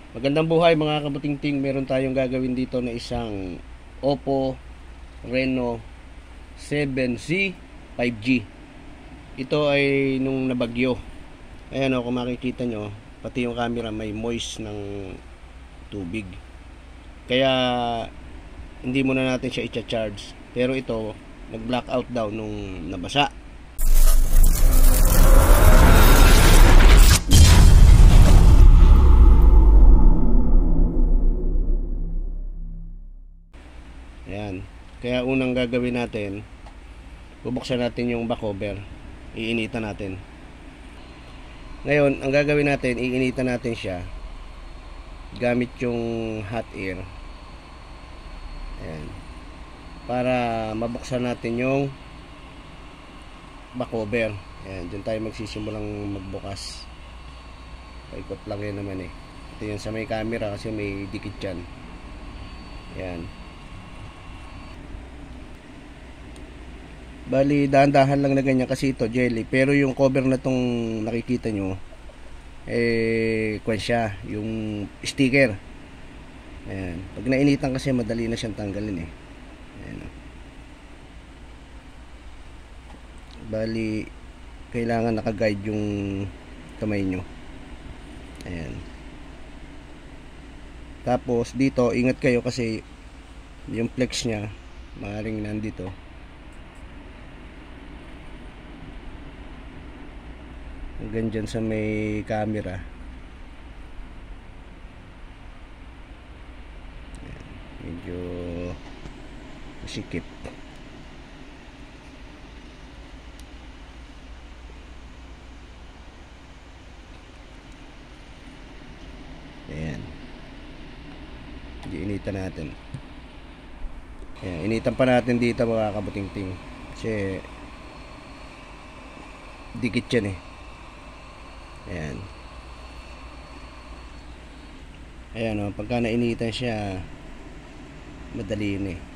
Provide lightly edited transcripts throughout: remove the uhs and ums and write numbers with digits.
Magandang buhay mga kabutingting. Meron tayong gagawin dito na isang Oppo Reno 7C 5G. Ito ay nung nabagyo. Ayan o, kung makikita nyo, pati yung camera may moist ng tubig. Kaya hindi muna natin siya i-charge. Pero ito, nag-blackout daw nung nabasa. Ayan. Kaya unang gagawin natin, bubuksan natin yung back cover. Iinitan natin. Ngayon, ang gagawin natin, iinitan natin siya gamit yung hot air. Ayan. Para mabuksan natin yung back cover. Ayan, dyan tayo magsisimulang magbukas. Paikot lang yun naman eh. Ito yung sa may camera kasi may dikit dyan. Ayan. Bali, dahan-dahan lang na ganyan kasi ito jelly. Pero yung cover na tong nakikita nyo, kwan siya, yung sticker. Ayan. Pag nainitan kasi madali na siyang tanggalin eh. Ayan. Bali, kailangan naka-guide yung kamay nyo. Ayan. Tapos dito, ingat kayo kasi yung flex nya maaaring nandito. Hanggang dyan sa may camera. Ayan, medyo masikip. Ayan. Initan natin. Ayan, initan pa natin dito mga kabutingting. Kasi dikit yan eh. Ayan. Ayan o, pagka nainitan siya, madali yun eh.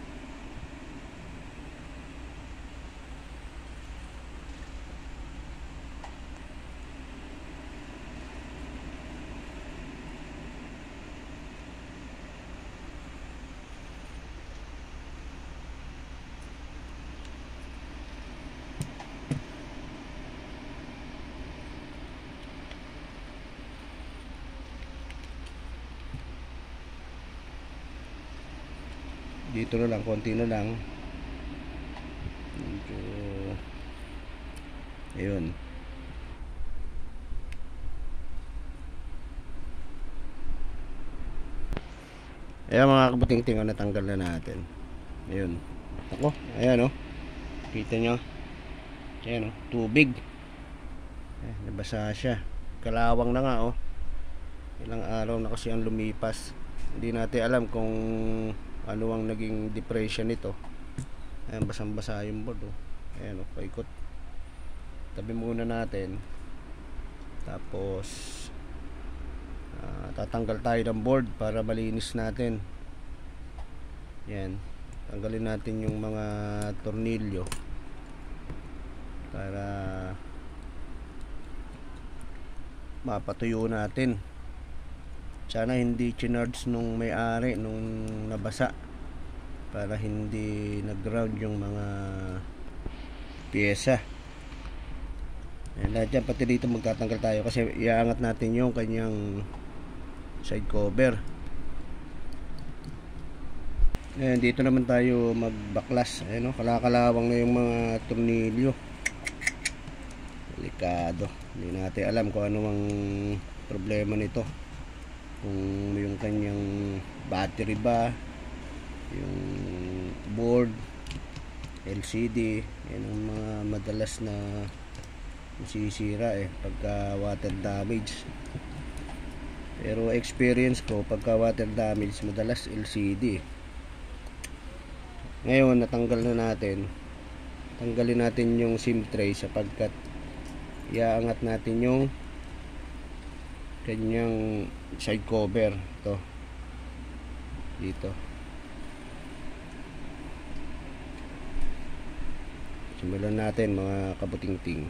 Dito na lang, konti na lang. Dito. Ayun. Ayan mga kabuting-ting, natanggal na natin. Ayun. Ako, ayan o. Kita nyo. Ayan o, tubig. Nabasa siya. Kalawang na nga o. Ilang araw na kasi ang lumipas. Hindi natin alam kung ano ang naging depression nito. Ayan, basang-basa yung board oh. Ayan oh, paikot. Tabi muna natin. Tapos tatanggal tayo ng board para malinis natin. Ayan, tanggalin natin yung mga tornilyo para mapatuyo natin. Sana hindi chinards nung may-ari nung nabasa para hindi nag-ground yung mga pyesa. Ayan, lahat yan, pati dito magtatanggal tayo kasi iaangat natin yung kanyang side cover. Ayan, dito naman tayo magbaklas. Ayan o, kalakalawang na yung mga tornilyo. Delikado. Hindi natin alam kung ano ang problema nito. Kung yung kanyang battery ba, yung board, LCD, yan ang mga madalas na masisira eh pagka water damage. Pero experience ko, pagka water damage madalas LCD. Ngayon natanggal na natin. Tanggalin natin yung SIM tray sapagkat iaangat natin yung kanyang side cover to dito. Simulan natin mga kabutingting.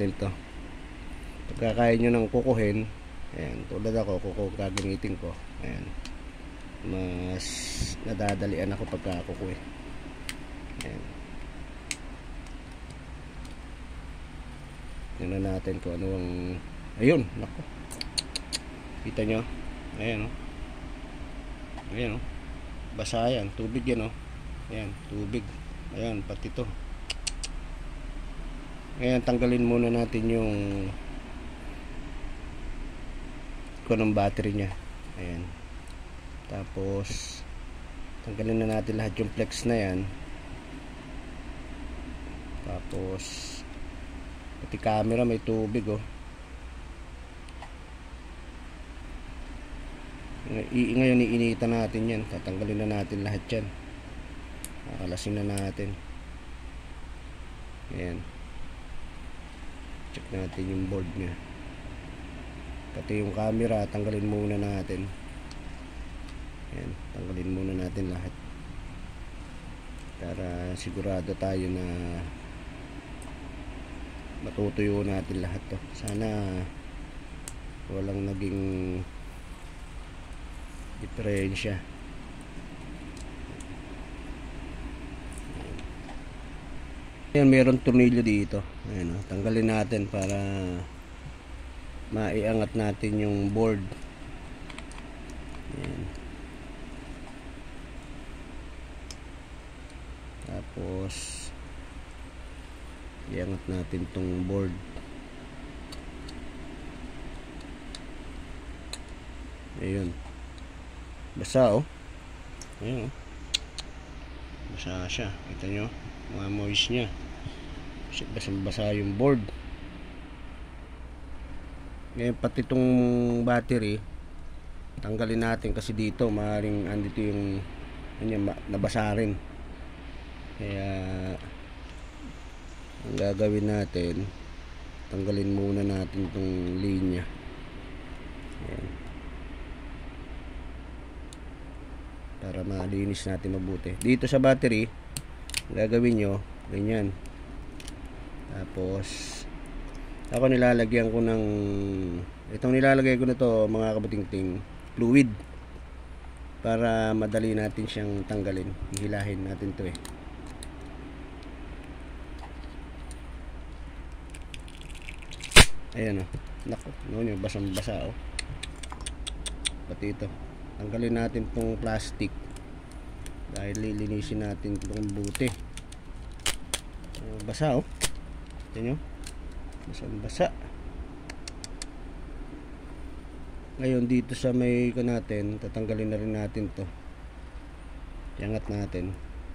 natin to. Pagka kaya nyo nang kukuhin, ayan, tulad ako, gagamitin ko, ayan, mas nadadalian ako pagka kukuhin. Ayan, tingnan natin kung ano ang, ayun, nako, kita nyo, ayan, oh. Ayan, oh. Basa yan, tubig yan, oh. Ayan, tubig, ayan, pati to. Ayan, tanggalin muna natin yung ng battery nya. Ayan, tapos tanggalin na natin lahat yung flex na yan, tapos pati camera may tubig, oh. Ngayon iinitan natin yan, tatanggalin na natin lahat yan, kakalasin na natin. Ayan, check natin yung board nya, pati yung camera tanggalin muna natin. Ayan, tanggalin muna natin lahat para sigurado tayo na matutuyo natin lahat to. Sana walang naging diferensya. Ayan, meron tornilyo dito. Ayan, oh, tanggalin natin para maiangat natin yung board. Ayan. Tapos iangat natin tong board. Ayun, basa, oh. Ayun, oh. Basa siya, kita nyo mga moist nya, basa yung board. Ngayon pati itong battery tanggalin natin kasi dito maaaring andito yung nabasa rin. Kaya ang gagawin natin, tanggalin muna natin itong linya. Ayan, para malinis natin mabuti. Dito sa battery gagawin nyo ganyan, tapos ako nilalagyan ko ng itong nilalagay ko na to, mga kabutingting, fluid, para madali natin siyang tanggalin. Hihilahin natin to, eh. Ayan, oh. Nako, no, basang basa, oh. Pati ito tanggalin natin tong plastic dahil lilinisin natin itong buti. Basa, oh. Tingnan nyo, basang basa. Ngayon dito sa may ko natin, tatanggalin na rin natin to, iangat natin.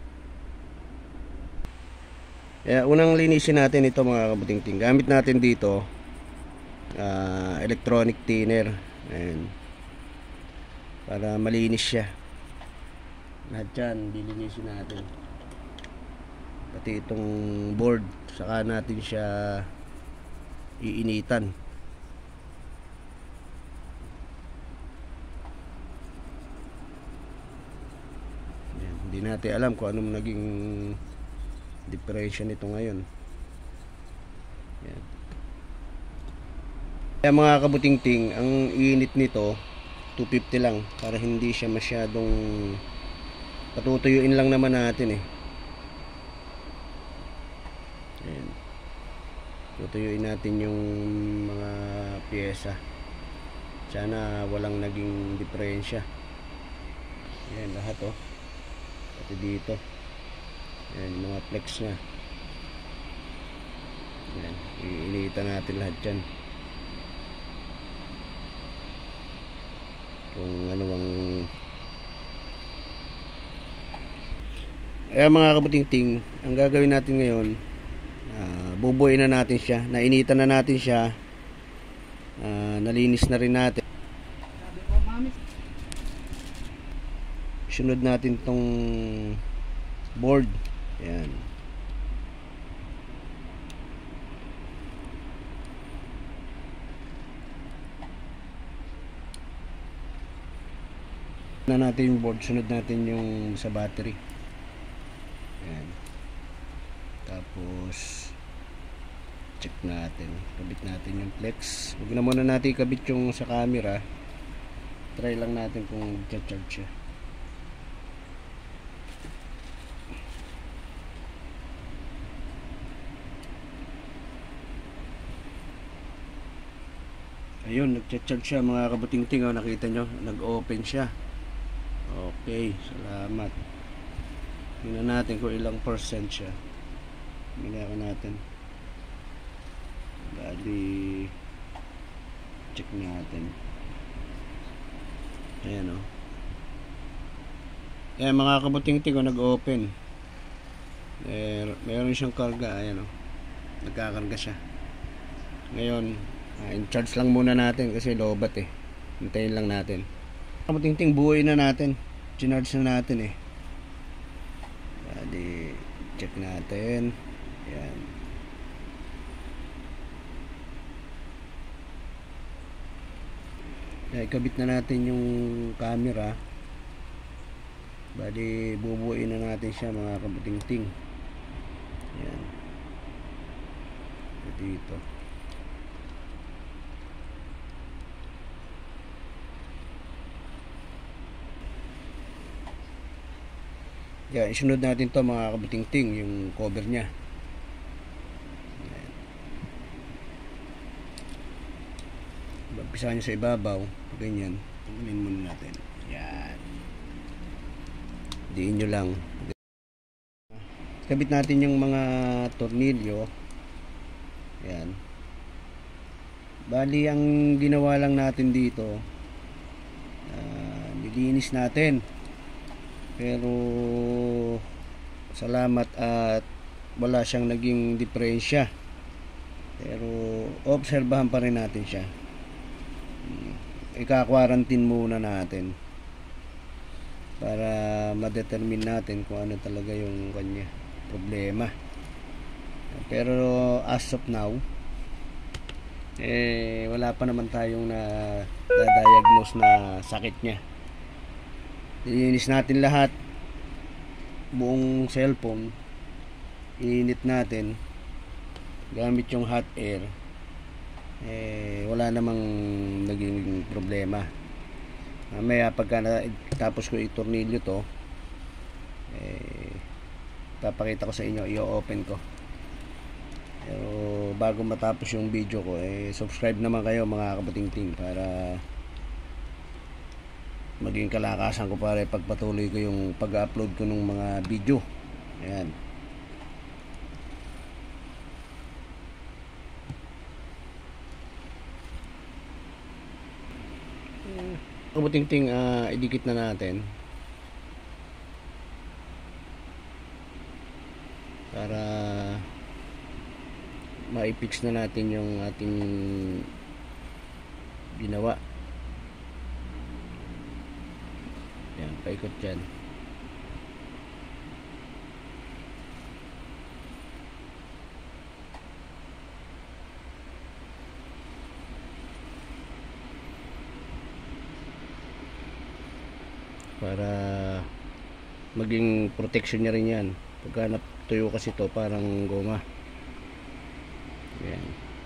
Kaya unang linisin natin ito, mga kabutingting. Gamit natin dito electronic thinner. Ayan, para malinis siya lahat yan, lilinisin natin. Pati itong board, saka natin siya iinitan. Ayan, hindi natin alam kung anong naging diferensya nito ngayon. Ayan. Kaya mga kabutingting, ang init nito 250 lang, para hindi siya masyadong, patutuyuin lang naman natin, eh. Ayan, tutuyuin natin yung mga pyesa. Sana walang naging diferensya. Ayan, lahat, oh. Pati dito. Ayan, yung mga flex nya. Ayan, iinitan natin lahat dyan. Kung ano ang mga kabutingting, ang gagawin natin ngayon, bubuin na natin siya, nainitan na natin siya, nalinis na rin natin. Sunod natin tong board. Ayan, na natin yung board, sunod natin yung sa battery. Ayan, tapos check natin, kabit natin yung flex. Huwag na muna natin kabit yung sa camera, try lang natin kung charge siya. Ayun, nag-charge siya mga kabuting-ting. Oh, nakita nyo, nag-open siya. Okay, salamat. Tingnan natin kung ilang percent siya. Tingnan natin. Bali, check natin. Ayan o. Ayan mga kabuting-ting, oh, nag-open. Mayroon siyang karga. Ayan o. Nagkakarga siya. Ngayon, in-charge lang muna natin kasi lobat eh. Hintayin lang natin. Kabuting-ting, buuin na natin. Chinarge na natin eh. Bali, check natin. Ayan. Ikabit na natin yung camera. Bali, bubuuin na natin siya mga kabuting-ting. Ayan. Dito. Yan, isunod natin to mga kabuting-ting, yung cover nya. Umpisa nyo sa ibabaw, ganyan. Pagulin muna natin. Yan. Diin nyo lang. Kabit natin yung mga tornilyo. Yan. Bali, ang ginawa lang natin dito, nilinis natin. Pero salamat at wala siyang naging diferensya. Pero obserbahan pa rin natin siya. Ika-quarantine muna natin para ma-determine natin kung ano talaga yung kanya problema. Pero as of now, wala pa naman tayong na-diagnose na sakit niya. Ilinis natin lahat, buong cellphone, iinit natin gamit yung hot air, wala namang naging problema. Mamaya pagka tapos ko itornilyo to, papakita ko sa inyo, i-open ko. Pero bago matapos yung video ko, subscribe naman kayo mga kabuting-ting para maging kalakasan ko para pagpatuloy ko yung pag-upload ko ng mga video. Ayan. Kabuting-ting, idikit na natin para ma-fix na natin yung ating ginawa. Yan, paikot dyan. Para maging protection niya rin yan. Pagka natuyo kasi to parang goma. Yan.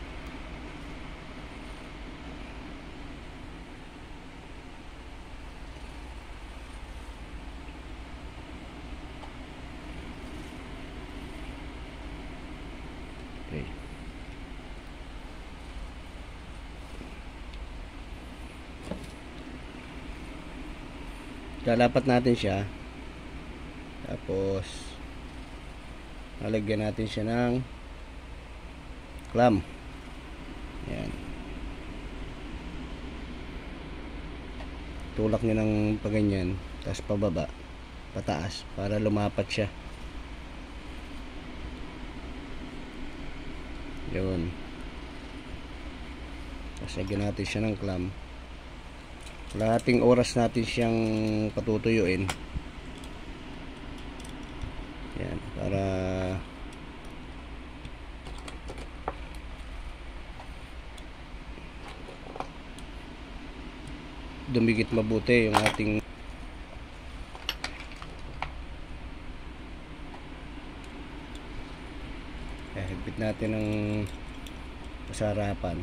Okay. Lalapat natin siya. Tapos lalagyan natin siya ng clamp. Yan. Tulak nyo ng paganyan, tapos pababa, pataas, para lumapat siya. Yun. Tapos lagyan natin siya ng clamp. Kalahating oras natin siyang patutuyuin. Yan, para dumikit mabuti yung ating higpit natin ng sa harapan.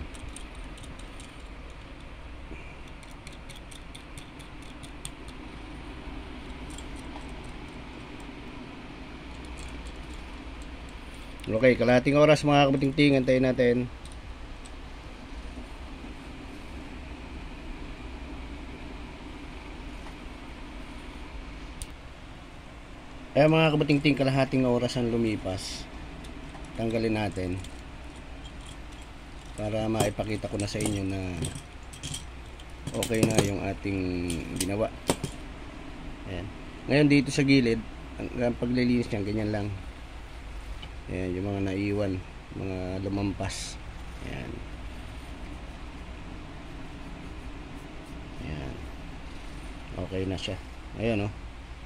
Okay, kalahating oras mga kabuting-ting, antayin natin. Mga kabuting-ting, kalahating oras ang lumipas. Tanggalin natin para maipakita ko na sa inyo na okay na yung ating ginawa. Ayan. Ngayon dito sa gilid, ang paglilinis niyan, ganyan lang. Ayan, yung mga naiwan, mga lumampas. Ayan. Ayan. Okay na siya. Ayan, oh.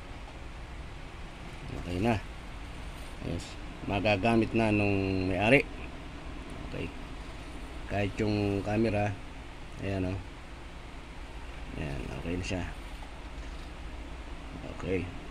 Okay na. Yes. Magagamit na nung may-ari. Okay. Kahit yung camera, ayan, oh. Ayan, okay na siya. Okay.